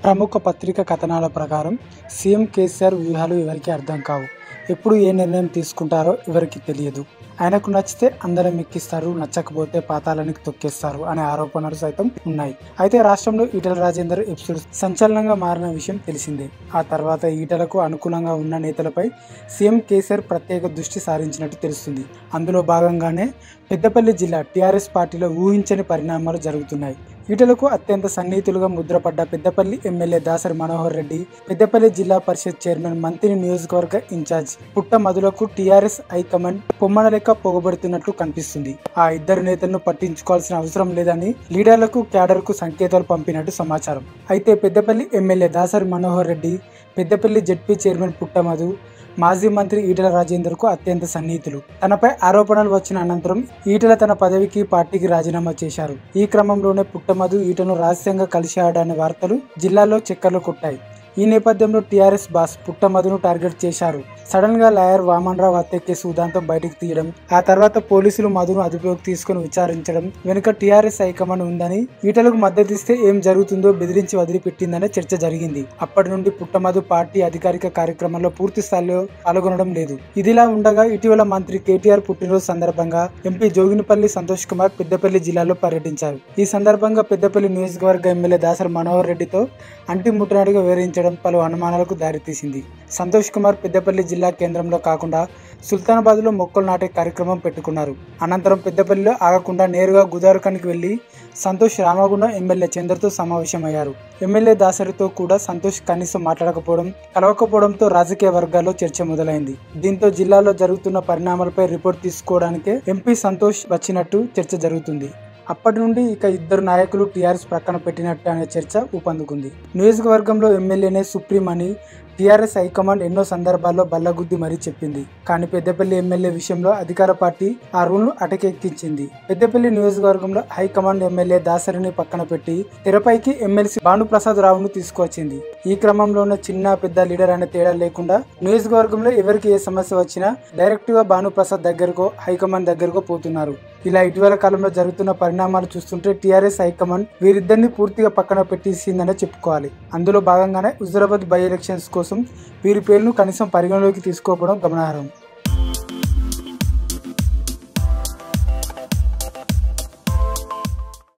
ప్రముఖ పత్రిక కథనాల ప్రకారం సీఎం కేసీఆర్ వ్యూహాలు ఎవరికి అర్థం కావు. ఎప్పుడు ఏ నిర్ణయం తీసుకుంటారో ఎవరికి తెలియదు. ఆయనకు నచ్చితే అందరం ఎక్కిస్తారు, నచ్చకపోతే పాతాళానికి తొక్కేస్తారు అనే ఆరోపణలు సైతం ఉన్నాయి. అయితే రాష్ట్రంలో ఈటల రాజేందర్ ఎపిసోడ్ సంచలనంగా మారిన విషయం తెలిసిందే. ఆ తర్వాత ఈటలకు అనుకూలంగా ఉన్న నేతలపై సీఎం కేసీఆర్ ప్రత్యేక దృష్టి సారించినట్టు తెలుస్తుంది. అందులో భాగంగానే పెద్దపల్లి జిల్లా టీఆర్ఎస్ పార్టీలో ఊహించని పరిణామాలు జరుగుతున్నాయి. ఈటలకు అత్యంత సన్నిహితులుగా ముద్రపడ్డ పెద్దపల్లి ఎమ్మెల్యే దాసరి మనోహర్ రెడ్డి, పెద్దపల్లి జిల్లా పరిషత్ చైర్మన్ మంత్రి నియోజకవర్గ ఇన్ఛార్జ్ పుట్ట మధులకు టీఆర్ఎస్ హైకమాండ్ పొమ్మన లెక్క పొగబడుతున్నట్లు కనిపిస్తుంది. ఆ ఇద్దరు నేతలను పట్టించుకోవాల్సిన అవసరం లేదని లీడర్లకు, క్యాడర్ కు సంకేతాలు పంపినట్టు సమాచారం. అయితే Peddapalli MLA Dasari Manohar Reddy, Peddapalli ZP chairman Putta Madhu మాజీ మంత్రి ఈటల రాజేందర్ కు అత్యంత సన్నిహితులు. తనపై ఆరోపణలు వచ్చిన అనంతరం ఈటల తన పదవికి, పార్టీకి రాజీనామా చేశారు. ఈ క్రమంలోనే పుట్టమధు ఈటలను రహస్యంగా కలిశాడనే వార్తలు జిల్లాలో చక్కర్లు కొట్టాయి. ఈ నేపథ్యంలో టీఆర్ఎస్ బాస్ పుట్టమధును టార్గెట్ చేశారు. సడన్ గా లాయర్ వామన్ రావు హత్య కేసు ఉదంతం బయటకు తీయడం, ఆ తర్వాత పోలీసులు మధును అదుపులోకి తీసుకుని విచారించడం వెనుక టీఆర్ఎస్ హైకమాండ్ ఉందని, ఈటలకు మద్దతిస్తే ఏం జరుగుతుందో బెదిరించి వదిలిపెట్టిందనే చర్చ జరిగింది. అప్పటి నుండి పుట్టమధు పార్టీ అధికారిక కార్యక్రమంలో పూర్తి స్థాయిలో పాల్గొనడం లేదు. ఇదిలా ఉండగా ఇటీవల మంత్రి కేటీఆర్ పుట్టినరోజు సందర్భంగా ఎంపీ జోగినిపల్లి సంతోష్ కుమార్ పెద్దపల్లి జిల్లాలో పర్యటించారు. ఈ సందర్భంగా పెద్దపల్లి నియోజకవర్గ ఎమ్మెల్యే దాసరి మనోహర్ రెడ్డితో అంటి ముట్టనట్టుగా వివరించడం పలు అనుమానాలకు దారితీసింది. సంతోష్ కుమార్ పెద్దపల్లి జిల్లా కేంద్రంలో కాకుండా సుల్తానాబాద్ లో మొక్కలు నాటే కార్యక్రమం పెట్టుకున్నారు. అనంతరం పెద్దపల్లిలో ఆగకుండా నేరుగా గుదారకానికి వెళ్లి సంతోష్ రామగుండం ఎమ్మెల్యే చంద్రతో సమావేశమయ్యారు. ఎమ్మెల్యే దాసరితో కూడా సంతోష్ కనీసం మాట్లాడకపోవడం, కలవకపోవడంతో రాజకీయ వర్గాల్లో చర్చ మొదలైంది. దీంతో జిల్లాలో జరుగుతున్న పరిణామాలపై రిపోర్ట్ తీసుకోవడానికే ఎంపీ సంతోష్ వచ్చినట్టు చర్చ జరుగుతుంది. అప్పటి నుండి ఇక ఇద్దరు నాయకులు టీఆర్ఎస్ ప్రక్కన పెట్టినట్టు అనే చర్చ ఊపందుకుంది. నియోజకవర్గంలో ఎమ్మెల్యేనే సుప్రీం అని టీఆర్ఎస్ హైకమాండ్ ఎన్నో సందర్భాల్లో బల్లగుద్ది మరీ చెప్పింది. కానీ పెద్దపల్లి ఎమ్మెల్యే విషయంలో అధికార పార్టీ ఆ రూల్ను అటకెక్కించింది. పెద్దపల్లి నియోజకవర్గంలో హైకమాండ్ ఎమ్మెల్యే దాసరిని పక్కన పెట్టి తెరపైకి ఎమ్మెల్సీ భానుప్రసాద్ రావును తీసుకువచ్చింది. ఈ క్రమంలోనే చిన్న పెద్ద లీడర్ అనే తేడా లేకుండా నియోజకవర్గంలో ఎవరికి ఏ సమస్య వచ్చినా డైరెక్ట్ గా భానుప్రసాద్ దగ్గరకో, హైకమాండ్ దగ్గరకో పోతున్నారు. ఇలా ఇటీవల కాలంలో జరుగుతున్న పరిణామాలు చూస్తుంటే టీఆర్ఎస్ హైకమాండ్ వీరిద్దరిని పూర్తిగా పక్కన పెట్టేసిందనే చెప్పుకోవాలి. అందులో భాగంగానే హుజూరాబాద్ బై ఎలక్షన్స్ కోసం వీరి పేర్లను కనీసం పరిగణలోకి తీసుకోవడం గమనార్హం.